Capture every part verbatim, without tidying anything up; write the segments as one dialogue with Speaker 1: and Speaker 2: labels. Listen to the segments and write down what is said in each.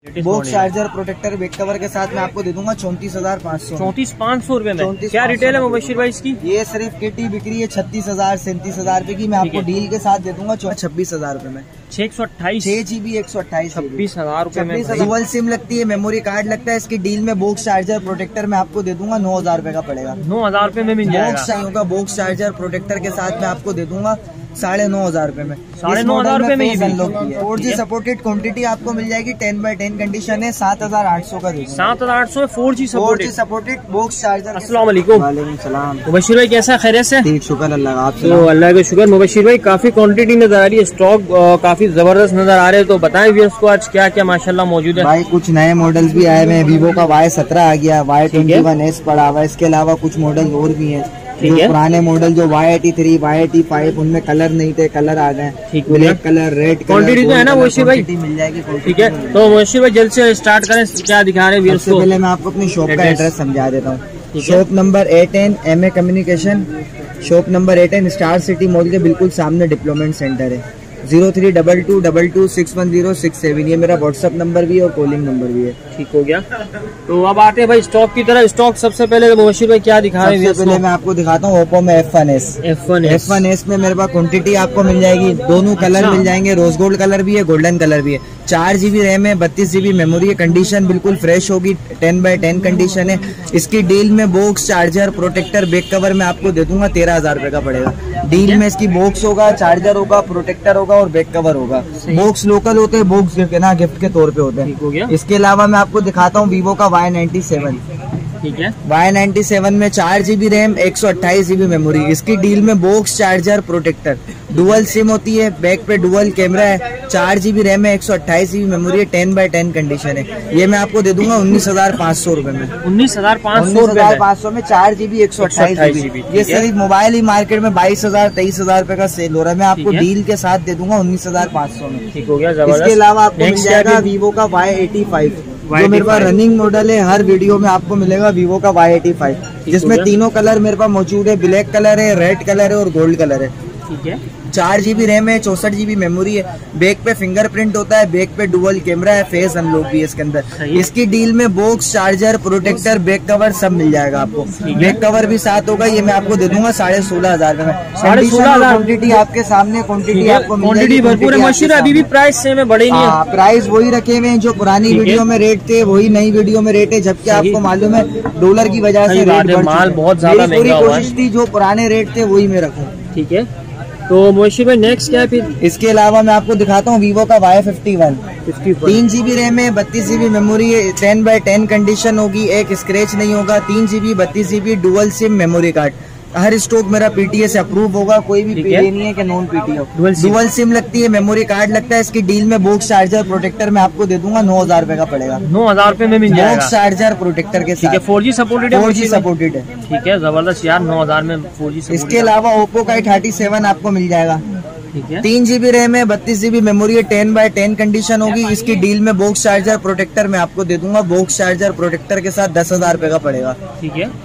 Speaker 1: Box charger protector back cover के साथ मैं आपको दे दूंगा चौंतीस हजार पाँच सौ
Speaker 2: चौंतीस पाँच सौ रूपये में। क्या रिटेल है मुबशिर भाई इसकी?
Speaker 1: ये सिर्फ किटी बिक्री है छत्तीस हजार सैंतीस हजार रूपए की, मैं आपको डील के साथ दे दूंगा छब्बीस हजार रूपए में।
Speaker 2: छह एक सौ अट्ठाईस
Speaker 1: छह जीबी एक सौ अट्ठाईस
Speaker 2: छब्बीस हजार रूपए में।
Speaker 1: डुअल सिम लगती है, मेमोरी कार्ड लगता है, इसकी डील में बॉक्स चार्जर प्रोटेक्टर मैं आपको दे दूंगा नौ हजार रूपए का पड़ेगा।
Speaker 2: नौ हजार रूपए में मिल जाएगा।
Speaker 1: बॉक्स चार्जर प्रोटेक्टर के साथ मैं आपको दे दूंगा साढ़े नौ हजार रूपए में।
Speaker 2: साढ़े नौ हजार रूपए में
Speaker 1: फोर जी सपोर्टेड क्वांटिटी आपको मिल जाएगी, टेन बाई टेन कंडीशन है, सात हजार आठ सौ का
Speaker 2: सात हजार आठ सौ four G
Speaker 1: supported supported box charger.
Speaker 2: अस्सलाम वालेकुम।
Speaker 1: वालेकुम सलाम।
Speaker 2: मुबशिर भाई कैसा खैरियत से?
Speaker 1: ठीक शुक्र अल्लाह आप।
Speaker 2: तो अल्लाह का शुक्र। मुबशिर भाई काफी क्वांटिटी नजर आ रही है, स्टॉक काफी जबरदस्त नजर आ रहे हैं, तो बताएं व्यूअर्स को आज क्या क्या माशाल्लाह मौजूद है।
Speaker 1: भाई कुछ नए मॉडल्स भी आए हुए हैं, वीवो का वाई सत्रह आ गया, वाई ट्वेंटी वन एस पड़ा हुआ है, इसके अलावा कुछ मॉडल और भी हैं। जो पुराने मॉडल जो Y eighty three Y eighty five उनमें कलर नहीं थे, कलर आ गए, black colour red colour
Speaker 2: quantity तो है ना मुबशिर भाई?
Speaker 1: मिल जाएगी।
Speaker 2: ठीक है, तो मुबशिर भाई जल्द से स्टार्ट करें, क्या दिखा रहे हैं व्यूअर्स को?
Speaker 1: पहले मैं आपको अपनी शॉप का एड्रेस समझा देता हूँ। Shop number A ten M A communication, shop number A ten star city mall के बिल्कुल सामने डिप्लोमेंट सेंटर है। Zero three double two double two six one zero six seven ये मेरा व्हाट्सएप नंबर भी है और कॉलिंग नंबर भी है।
Speaker 2: ठीक हो गया। तो अब आते हैं भाई स्टॉक की तरह। स्टॉक सबसे पहले तो मुबशिर भाई क्या दिखा रहे हैं?
Speaker 1: सबसे पहले मैं आपको दिखाता हूँ ओप्पो में F one S.
Speaker 2: F one
Speaker 1: F one S में मेरे पास क्वांटिटी आपको मिल जाएगी, दोनों कलर मिल जाएंगे, रोज गोल्ड कलर भी है, गोल्डन कलर भी है। चार जीबी रैम है, बत्तीस जीबी मेमोरी है, कंडीशन बिल्कुल फ्रेश होगी, टेन बाई टेन कंडीशन है। इसकी डील में box charger protector back cover में आपको दे दूंगा तेरह हजार रूपए का पड़ेगा। डील में इसकी बॉक्स होगा, चार्जर होगा, प्रोटेक्टर होगा और बैक कवर होगा। बॉक्स लोकल होते हैं, बॉक्स गिफ्ट ना गिफ्ट के तौर पे होते हैं। इसके अलावा मैं आपको दिखाता हूँ वीवो का वाई नाइन्टी सेवन।
Speaker 2: ठीक है,
Speaker 1: वाई नाइन्टी सेवन में चार जीबी रैम एक सौ अट्ठाईस जीबी मेमोरी, इसकी डील में box charger protector, dual SIM होती है, बैक पे डुअल कैमरा है, चार जीबी रैम है, एक सौ अट्ठाईस जीबी मेमोरी है, टेन बाई टेन कंडीशन है। ये मैं आपको दे दूंगा उन्नीस हजार पाँच सौ रूपये में।
Speaker 2: उन्नीस हजार पाँच सौ
Speaker 1: उन्नीस हजार पाँच सौ में चार जीबी एक सौ अट्ठाईस जीबी। ये सिर्फ मोबाइल ही मार्केट में बाईस हजार तेईस हजार रूपए का सेल हो रहा है, मैं आपको डील के साथ दे दूंगा उन्नीस हजार पाँच सौ में।
Speaker 2: ठीक हो गया।
Speaker 1: इसके अलावा आपको मिल जाएगा वीवो का वाई एटी फाइव, जो मेरे पास रनिंग मॉडल है, हर वीडियो में आपको मिलेगा वीवो का वाई एटी फाइव, जिसमें तीनों कलर मेरे पास मौजूद है, ब्लैक कलर है, रेड कलर है और गोल्ड कलर है।
Speaker 2: ठीक है,
Speaker 1: चार जीबी रैम है, चौसठ जीबी मेमोरी है, बैक पे फिंगरप्रिंट होता है, बैक पे डुअल कैमरा है, फेस अनलॉक भी है इसके अंदर। इसकी डील में box charger protector back cover सब मिल जाएगा आपको, बैक कवर भी साथ होगा। ये मैं आपको दे दूंगा साढ़े सोलह हजार में।
Speaker 2: साढ़े सोलह हजार
Speaker 1: क्वांटिटी आपके सामने, क्वांटिटी आपको
Speaker 2: क्वांटिटी भरपूर है। मशीन अभी भी प्राइस सेम है, बढ़े नहीं है।
Speaker 1: प्राइस वही रखे हुए हैं जो पुरानी वीडियो में रेट थे, वही नई वीडियो में रेट है, जबकि आपको मालूम है डॉलर की वजह से
Speaker 2: माल बहुत ज्यादा महंगा हुआ है।
Speaker 1: कोशिश थी जो पुराने रेट थे वही मैं रखूँ।
Speaker 2: ठीक है, तो मुबशिर भाई नेक्स्ट क्या है फिर?
Speaker 1: इसके अलावा मैं आपको दिखाता हूँ वीवो का वाई फिफ्टी वन। तीन जीबी रैम है, बत्तीस जीबी मेमोरी है, टेन बाई टेन कंडीशन होगी, एक स्क्रैच नहीं होगा, तीन जीबी बत्तीस GB dual SIM memory card, हर स्टॉक मेरा पीटीए से अप्रूव होगा, कोई भी पीटीए नहीं है कि नॉन पीटीए हो। डुअल सिम लगती है, मेमोरी कार्ड लगता है, इसकी डील में बॉक्स चार्जर प्रोटेक्टर मैं आपको दे दूंगा नौ हजार रूपए का पड़ेगा।
Speaker 2: नौ हजार रूपए में मिल जाएगा
Speaker 1: बॉक्स चार्जर प्रोटेक्टर के साथ।
Speaker 2: फोर जी सपोर्टेड है,
Speaker 1: फोर जी सपोर्टेड है।
Speaker 2: ठीक है, जबरदस्त यार, नौ हजार में फोर जी।
Speaker 1: इसके अलावा ओप्पो का थर्टी सेवन आपको मिल जाएगा।
Speaker 2: ठीक है,
Speaker 1: तीन जीबी रैम है, बत्तीस जीबी मेमोरी है, टेन बाई टेन कंडीशन होगी, इसकी डील में बॉक्स चार्जर प्रोटेक्टर मैं आपको दे दूंगा, बॉक्स चार्जर प्रोटेक्टर के साथ दस हजार रूपए का पड़ेगा।
Speaker 2: ठीक है,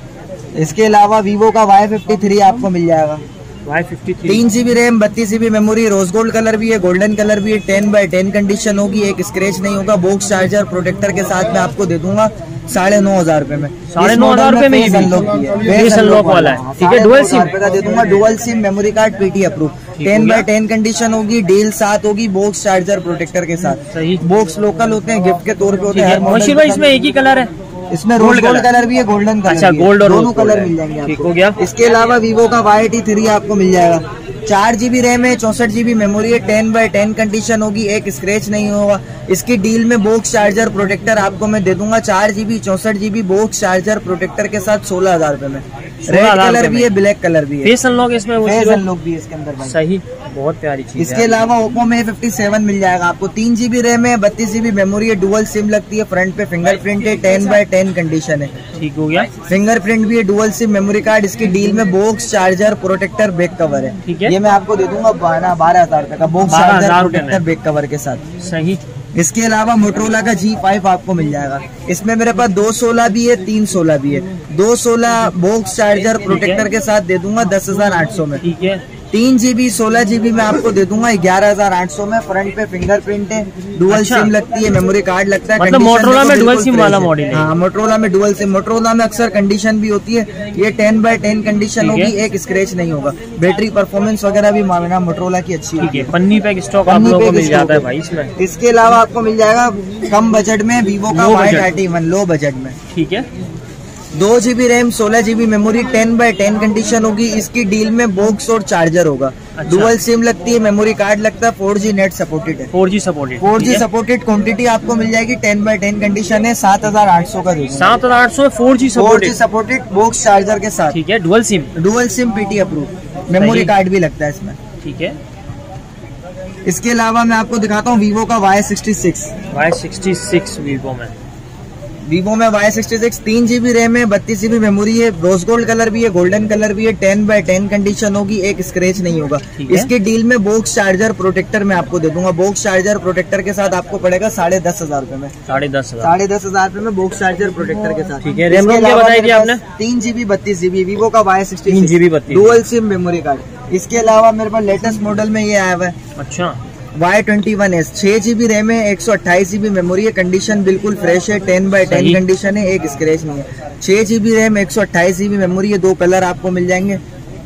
Speaker 1: इसके अलावा वीवो का वाई फिफ्टी थ्री आपको मिल जाएगा।
Speaker 2: वाई फिफ्टी थ्री
Speaker 1: तीन जीबी रैम, बत्तीस GB memory, rose gold colour भी है, गोल्डन कलर भी है, टेन बाई टेन कंडीशन होगी, एक स्क्रैच नहीं होगा, बॉक्स चार्जर प्रोटेक्टर के साथ मैं आपको दे दूंगा साढ़े नौ हजार रूपए में।
Speaker 2: साढ़े नौ हजार रूपए में अनलॉक वाला है। ठीक है, डुअल सिम
Speaker 1: का दे दूंगा, dual SIM memory card PT approve, ten by ten condition होगी, डील साथ होगी, बॉक्स चार्जर प्रोटेक्टर के साथ।
Speaker 2: सही,
Speaker 1: बॉक्स लोकल होते हैं, गिफ्ट के तौर पे होते हैं।
Speaker 2: मुबशिर भाई इसमें एक ही कलर है?
Speaker 1: इसमें रोज गोल्ड कलर भी है, गोल्डन कलर।
Speaker 2: अच्छा, गोल्ड और
Speaker 1: दोनों कलर मिल जाएंगे आपको।
Speaker 2: ठीक हो गया।
Speaker 1: इसके अलावा वीवो का वाई एटी थ्री आपको मिल जाएगा। चार जीबी रैम है, चौसठ जीबी मेमोरी है, टेन बाई टेन कंडीशन होगी, एक स्क्रैच नहीं होगा। इसकी डील में बॉक्स चार्जर प्रोटेक्टर आपको मैं दे दूंगा चार जीबी चौसठ जीबी बॉक्स चार्जर प्रोटेक्टर के साथ सोलह हजार रूपए में। रेड कलर भी है, ब्लैक कलर भी है,
Speaker 2: फेस अनलॉक इसमें,
Speaker 1: फेस अनलॉक भी है इसके अंदर।
Speaker 2: सही, बहुत प्यारी चीज।
Speaker 1: इसके अलावा ओप्पो में फिफ्टी सेवन मिल जाएगा आपको। तीन जीबी रैम है, बत्तीस जीबी मेमोरी है, डुअल सिम लगती है, फ्रंट पे फिंगरप्रिंट है, टेन बाई टेन कंडीशन है।
Speaker 2: ठीक हो गया,
Speaker 1: फिंगरप्रिंट भी है, डुअल सिम मेमोरी कार्ड, इसकी डील में box charger protector back cover है।
Speaker 2: ठीक है,
Speaker 1: ये मैं आपको दे दूंगा बारह बारह हजार रूपए का box charger protector back cover के साथ।
Speaker 2: सही।
Speaker 1: इसके अलावा मोटरोला का जी फाइव आपको मिल जाएगा। इसमें मेरे पास दो सोलह भी है, तीन सोलह भी है। दो सोलह बॉक्स चार्जर प्रोटेक्टर के साथ दे दूंगा दस हजार आठ सौ में।
Speaker 2: ठीक है,
Speaker 1: तीन जीबी सोलह जीबी में आपको दे दूंगा ग्यारह हजार आठ सौ में। फ्रंट पे फिंगरप्रिंट है, डुअल
Speaker 2: अच्छा।
Speaker 1: सिम लगती है, मेमोरी कार्ड लगता है।
Speaker 2: मतलब मोटरोला में डुअल सिम वाला मॉडल है।
Speaker 1: हाँ, मोटरोला में डुअल सिम। मोटरोला में अक्सर कंडीशन भी होती है, ये टेन बाय टेन कंडीशन होगी, एक स्क्रैच नहीं होगा। बैटरी परफॉर्मेंस वगैरह भी मांगना मोटरोला की अच्छी है।
Speaker 2: पन्नी पैक स्टॉक आप लोगों को मिल जाता है भाई इसमें।
Speaker 1: इसके अलावा आपको मिल जाएगा कम बजट में वीवो का Y thirty one, low budget में।
Speaker 2: ठीक है,
Speaker 1: दो जीबी रैम, सोलह GB memory, ten by ten condition होगी। इसकी डील में बॉक्स और चार्जर होगा।
Speaker 2: अच्छा।
Speaker 1: डुअल सिम लगती है, मेमोरी कार्ड लगता है, फोर जी नेट सपोर्टेड है।
Speaker 2: Four G supported
Speaker 1: four G supported quantity आपको मिल जाएगी, टेन बाय टेन कंडीशन है, सात हजार आठ सौ का।
Speaker 2: सात हजार आठ सौ four G
Speaker 1: four G supported box charger के साथ।
Speaker 2: ठीक है, dual SIM.
Speaker 1: Dual SIM PT approve, memory card भी लगता है इसमें।
Speaker 2: ठीक है,
Speaker 1: इसके अलावा मैं आपको दिखाता हूँ वीवो का Y sixty six.
Speaker 2: Y sixty six Vivo में
Speaker 1: वीवो में वाई सिक्सटी सिक्स, तीन जीबी रैम है, बत्तीस जीबी मेमोरी है, रोज गोल्ड कलर भी है, गोल्डन कलर भी है, टेन बाय टेन कंडीशन होगी, एक स्क्रैच नहीं होगा। इसकी डील में बॉक्स चार्जर प्रोटेक्टर मैं आपको दे दूंगा। बॉक्स चार्जर प्रोटेक्टर के साथ आपको पड़ेगा साढ़े दस हजार रूपए में।
Speaker 2: साढ़े दस हजार
Speaker 1: साढ़े दस हजार रूपए में बॉक्स चार्जर प्रोटेक्टर के साथ।
Speaker 2: ठीक है, रैम रोम क्या बताई थी आपने?
Speaker 1: तीन जीबी बत्तीस जीबी वीवो का वाई सिक्सटी
Speaker 2: तीन जीबी बत्तीस,
Speaker 1: डुअल सिम मेमोरी कार्ड। इसके अलावा मेरे पास लेटेस्ट मॉडल में ये आया हुआ है।
Speaker 2: अच्छा,
Speaker 1: वाई ट्वेंटी वन एस, छह जीबी रैम है, एक सौ अट्ठाईस जीबी मेमोरी है, कंडीशन बिल्कुल फ्रेश है, टेन बाय टेन कंडीशन है, एक स्क्रैच नहीं है। छह जीबी रैम, एक सौ अट्ठाईस जीबी मेमोरी है, दो कलर आपको मिल जाएंगे।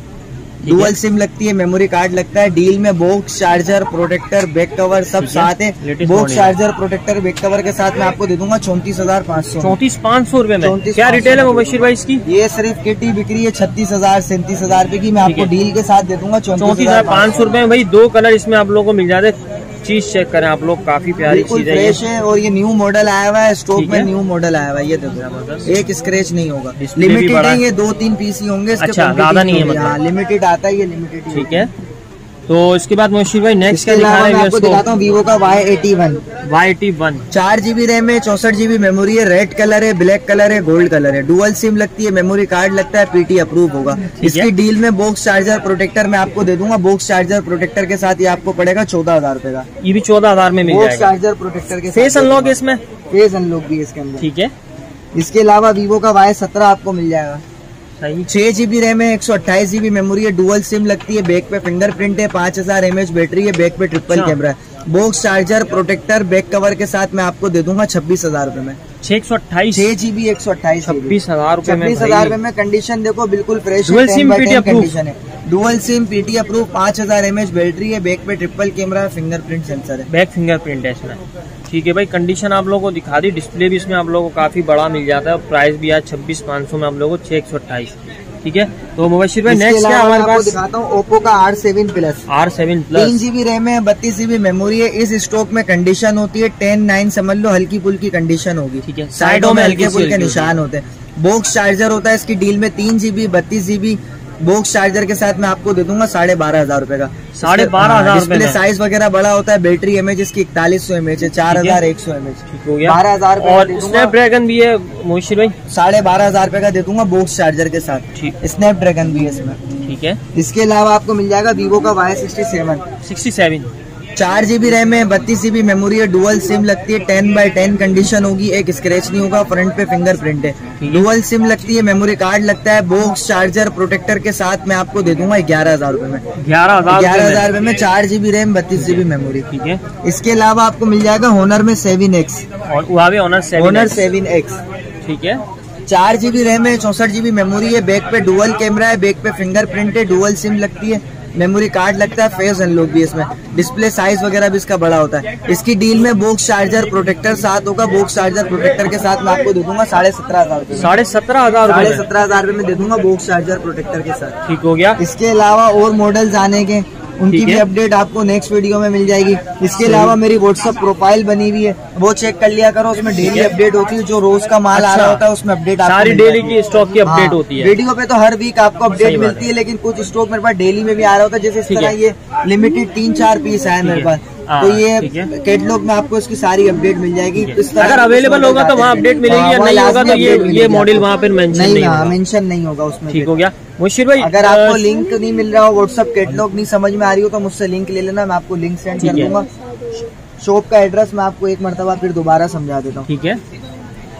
Speaker 1: डुअल सिम लगती है, मेमोरी कार्ड लगता है। डील में box charger protector back cover सब साथ है। Box charger protector back cover के साथ मैं आपको दे दूंगा चौंतीस हजार पाँच सौ
Speaker 2: चौंतीस पाँच सौ रूपये में। क्या रिटेल है मुबशिर भाई इसकी?
Speaker 1: ये सिर्फ किटी बिक्री है छत्तीस हजार सैंतीस हजार रूपए की, मैं आपको डील के साथ दे दूंगा
Speaker 2: चौंतीस हजार पाँच सौ रूपये में। भाई दो कलर इसमें आप लोगों को मिल जाते हैं। चीज चेक करें आप लोग, काफी प्यारी चीज है,
Speaker 1: फ्रेश है। और ये न्यू मॉडल आया हुआ है, स्टॉक में न्यू मॉडल आया हुआ है। ये देखो, एक स्क्रैच नहीं होगा। लिमिटेड है, ये दो तीन पीस ही होंगे।
Speaker 2: अच्छा, ज्यादा नहीं है मतलब,
Speaker 1: लिमिटेड आता है, ये लिमिटेड।
Speaker 2: ठीक है, तो इसके बाद मुबशिर भाई नेक्स्ट क्या दिखा रहे हैं?
Speaker 1: आपको दिखाता हूँ वीवो का Y eighty one.
Speaker 2: Y eighty one,
Speaker 1: चार जीबी रैम है, चौसठ जीबी मेमोरी है, रेड कलर है, ब्लैक कलर है, गोल्ड कलर है, डुअल सिम लगती है, मेमोरी कार्ड लगता है, पीटी अप्रूव होगा। इसकी डील में बॉक्स चार्जर प्रोटेक्टर मैं आपको दे दूंगा। बॉक्स चार्जर प्रोटेक्टर के साथ ये आपको पड़ेगा चौदह हजार रूपए का।
Speaker 2: ये भी चौदह हजार में मिल जाएगा।
Speaker 1: बॉक्स चार्जर प्रोटेक्टर के साथ।
Speaker 2: फेस अनलॉक है इसमें?
Speaker 1: फेस अनलॉक भी है इसके अंदर।
Speaker 2: ठीक है,
Speaker 1: इसके अलावा वीवो का वाई सत्रह आपको मिल जाएगा।
Speaker 2: सही,
Speaker 1: छह जीबी रैम है, एक सौ अट्ठाईस जीबी मेमोरी है, डुअल सिम लगती है, बैक पे फिंगरप्रिंट है, पांच हजार एम एच बैटरी है, बैक पे ट्रिपल कैमरा है। Box charger protector back cover के साथ मैं आपको दे दूंगा छब्बीस हजार रूपए में।
Speaker 2: छह सौ अट्ठाईस,
Speaker 1: छह जीबी एक सौ अट्ठाईस,
Speaker 2: छब्बीस हजार रूपए में।
Speaker 1: छब्बीस हजार रूपए में कंडीशन देखो बिल्कुल फ्रेश है,
Speaker 2: dual SIM PT approve
Speaker 1: condition है। डुअल सिम पीटी अप्रूव, पांच हजार एम एच बैटरी है, बैक पे ट्रिपल कैमरा, फिंगरप्रिंट सेंसर है।
Speaker 2: बैक फिंगरप्रिंट है इसमें। ठीक है भाई, कंडीशन आप लोगों को दिखा दी। डिस्प्ले भी इसमें आप लोगों को काफी बड़ा मिल जाता है। प्राइस भी आज छब्बीस पाँच सौ में आप लोगों को छह एक सौ अट्ठाईस। ठीक है, तो मुबशिर भाई नेक्स्ट क्या हमारे पास?
Speaker 1: दिखाता हूँ ओप्पो का R seven plus.
Speaker 2: R seven plus,
Speaker 1: तीन जीबी रैम है, बत्तीस जीबी मेमोरी है। इस स्टॉक में कंडीशन होती है टेन नाइन समझ लो, हल्की फुल्की कंडीशन होगी।
Speaker 2: ठीक है,
Speaker 1: साइडों में हल्के फुल्के निशान होते हैं। बॉक्स चार्जर होता है इसकी डील में, तीन जीबी बत्तीस जीबी बॉक्स चार्जर के साथ मैं आपको दे दूंगा साढ़े बारह हजार रूपए का।
Speaker 2: साढ़े बारह हजार
Speaker 1: डिस्प्ले साइज वगैरह बड़ा होता है। बैटरी एमएच इसकी इकतालीस सौ एमएच है, चार हजार एक सौ एमएच।
Speaker 2: ठीक हो गया,
Speaker 1: बारह हजार
Speaker 2: और स्नैपड्रैगन भी है मुबशिर भाई,
Speaker 1: साढ़े बारह हजार रूपए का दे दूंगा बॉक्स चार्जर के साथ।
Speaker 2: ठीक,
Speaker 1: स्नैपड्रैगन भी है इसमें।
Speaker 2: ठीक है,
Speaker 1: इसके अलावा आपको मिल जाएगा वीवो का Y sixty seven.
Speaker 2: Sixty seven,
Speaker 1: चार जीबी रैम है, बत्तीस जीबी मेमोरी है, डुअल सिम लगती है, टेन बाय टेन कंडीशन होगी, एक स्क्रैच नहीं होगा, फ्रंट पे फिंगरप्रिंट है। डुअल सिम लगती है, मेमोरी कार्ड लगता है, बॉक्स चार्जर प्रोटेक्टर के साथ मैं आपको दे दूंगा ग्यारह हजार रूपए में।
Speaker 2: ग्यारह हजार
Speaker 1: ग्यारह हजार रूपए में चार जीबी रैम, बत्तीस जीबी मेमोरी।
Speaker 2: ठीक है,
Speaker 1: इसके अलावा आपको मिल जाएगा होनर में सेवन एक्स,
Speaker 2: और वहाँ भी Honor seven
Speaker 1: Honor seven X.
Speaker 2: ठीक है,
Speaker 1: चार जीबी रैम है, चौसठ जीबी मेमोरी है, बैक पे डुअल कैमरा है, बैक पे फिंगरप्रिंट है, डुअल सिम लगती है, मेमोरी कार्ड लगता है, फेस अनलॉक भी इसमें। डिस्प्ले साइज वगैरह भी इसका बड़ा होता है। इसकी डील में बॉक्स चार्जर प्रोटेक्टर साथ होगा। बॉक्स चार्जर प्रोटेक्टर के साथ मैं आपको दे दूंगा साढ़े सत्रह हजार रूपए।
Speaker 2: साढ़े सत्रह हजार
Speaker 1: साढ़े सत्रह हजार रूपए में दे दूंगा बॉक्स चार्जर प्रोटेक्टर के साथ।
Speaker 2: ठीक हो गया।
Speaker 1: इसके अलावा और मॉडल्स आने के, उनकी भी अपडेट आपको नेक्स्ट वीडियो में मिल जाएगी। इसके अलावा मेरी व्हाट्सएप प्रोफाइल बनी हुई है, वो चेक कर लिया करो, उसमें डेली अपडेट होती है। जो रोज का माल आ रहा होता है उसमें अपडेट
Speaker 2: सारी डेली की स्टॉक की अपडेट होती है।
Speaker 1: वीडियो पे तो हर वीक आपको अपडेट मिलती है, लेकिन कुछ स्टॉक मेरे पास डेली में भी आ रहा होता है। जैसे इस तरह ये लिमिटेड तीन चार पीस आए मेरे पास, तो ये कैटलॉग में आपको इसकी सारी अपडेट मिल जाएगी।
Speaker 2: अगर अवेलेबल होगा तो वहाँ अपडेट मिलेगी, या नहीं होगा तो ये ये मॉडल वहाँ पर मेंशन नहीं होगा,
Speaker 1: मेंशन नहीं होगा उसमें।
Speaker 2: ठीक हो गया मुबशिर भाई।
Speaker 1: अगर आपको लिंक नहीं मिल रहा हो, व्हाट्सएप कैटलॉग नहीं समझ में आ रही हो, तो मुझसे लिंक ले लेना, मैं आपको लिंक सेंड कर दूंगा। शॉप का एड्रेस मैं आपको एक मरतबा फिर दोबारा समझा देता हूँ।
Speaker 2: ठीक है,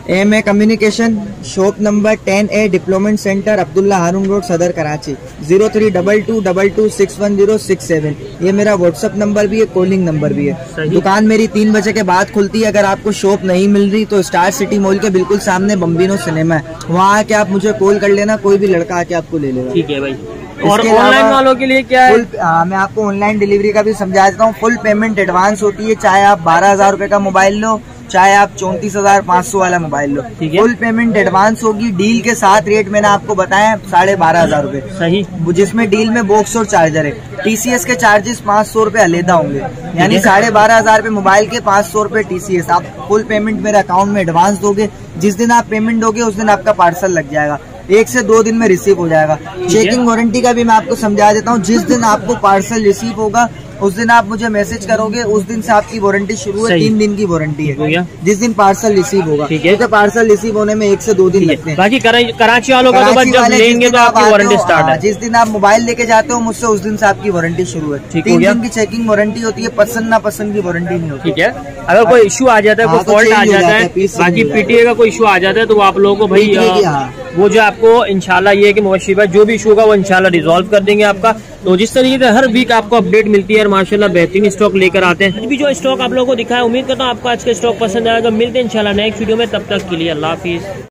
Speaker 1: M A communication, shop number ten A, डिप्लोमेंट centre, Abdullah Haroon road, Saddar Karachi, zero three double two double two six one zero six seven. ये मेरा व्हाट्सअप नंबर भी है, कॉलिंग नंबर भी है। दुकान मेरी तीन बजे के बाद खुलती है। अगर आपको शॉप नहीं मिल रही तो स्टार सिटी मॉल के बिल्कुल सामने बम्बिनो सिनेमा है, वहाँ आके आप मुझे कॉल कर लेना, कोई भी लड़का आके आपको ले लेगा।
Speaker 2: ठीक है भाई। और ऑनलाइन वालों के लिए क्या है?
Speaker 1: फुल, आ, मैं आपको ऑनलाइन डिलीवरी का भी समझा देता हूँ। फुल पेमेंट एडवांस होती है, चाहे आप बारह हजार रूपए का मोबाइल लो, चाहे आप चौंतीस हजार पाँच सौ वाला मोबाइल लो, फुल पेमेंट एडवांस होगी। डील के साथ रेट मैंने आपको बताया साढ़े बारह हजार रूपए
Speaker 2: सही,
Speaker 1: जिसमें डील में बॉक्स और चार्जर है। टीसीएस के चार्जेस पाँच सौ रूपये अलहदा होंगे, यानी साढ़े बारह हजार रूपए मोबाइल के, पाँच सौ रूपये टीसीएस। आप फुल पेमेंट मेरे अकाउंट में एडवांस दोगे, जिस दिन आप पेमेंट दोगे उस दिन आपका पार्सल लग जाएगा, एक से दो दिन में रिसीव हो जाएगा। चेकिंग वारंटी का भी मैं आपको समझा देता हूँ। जिस दिन आपको पार्सल रिसीव होगा उस दिन आप मुझे मैसेज करोगे, उस दिन से आपकी वारंटी शुरू है। तीन दिन की वारंटी है जिस दिन पार्सल रिसीव होगा, क्योंकि पार्सल रिसीव होने में एक से दो दिन लगते हैं।
Speaker 2: बाकी कराची वालों का तो बस जब लेंगे तो आपकी वारंटी स्टार्ट है।
Speaker 1: जिस दिन आप मोबाइल लेके जाते हो मुझसे, उस दिन से आपकी वारंटी शुरू है। तीन दिन की चेकिंग वारंटी होती है, पसंद ना पसंद की वारंटी नहीं होती।
Speaker 2: ठीक है, अगर कोई इशू आ जाता है, कोई फॉल्ट आ जाता है, बाकी पीटीए का कोई इशू आ जाता है तो वो आप लोगों को भाई वो जो आपको इंशाल्लाह ये कि मुबश्शिर भाई जो भी इशू होगा वो इंशाल्लाह रिजॉल्व कर देंगे आपका। तो जिस तरीके से हर वीक आपको अपडेट मिलती है और माशाल्लाह बेहतरीन स्टॉक लेकर आते हैं। अभी जो स्टॉक आप लोगों को दिखाया, उम्मीद करता हूँ आपको आज का स्टॉक पसंद आएगा। मिलते हैं इंशाल्लाह नेक्स्ट वीडियो में, तब तक के लिए अल्लाह हाफिज।